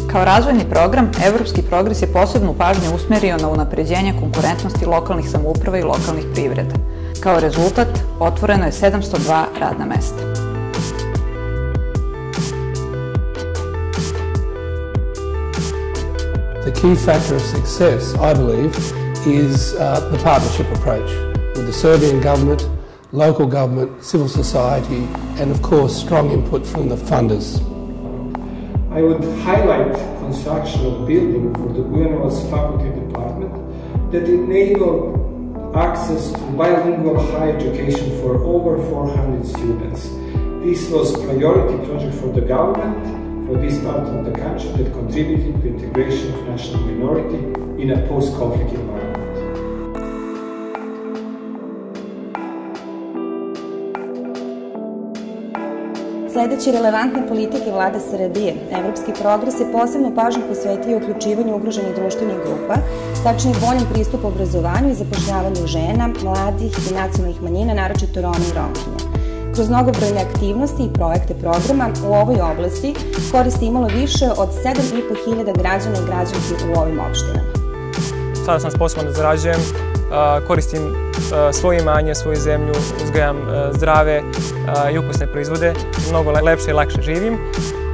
Kao razvojni program, Evropski progres je posebnu pažnju usmerio na unapređenje konkurentnosti lokalnih samouprava i lokalnih privreda. Kao rezultat, otvoreno je 702 radna mesta. The key factor of success, I believe, is the partnership approach with the Serbian government, local government, civil society, and of course strong input from the funders. I would highlight construction of building for the Bujanovac Faculty Department that enabled access to bilingual higher education for over 400 students. This was a priority project for the government for this part of the country that contributed to integration of national minority in a post-conflict environment. Sledeći relevantne politike Vlade Srbije, Evropski progres je posebnu pažnju posvetio uključivanju ugroženih društvenih grupa, tačnije boljem pristupu obrazovanju i zapošljavanju žena, mladih i nacionalnih manjina, naročito Roma i Romkinja. Kroz mnogobrojne aktivnosti i projekte programa u ovoj oblasti koristi imalo više od 7.500 građana i građanki u ovim opštinama. Sada sam sposoban da zarađujem, koristim svoje imanje, svoju zemlju, uzgajam zdrave i ukusne proizvode, mnogo lepše i lakše živim.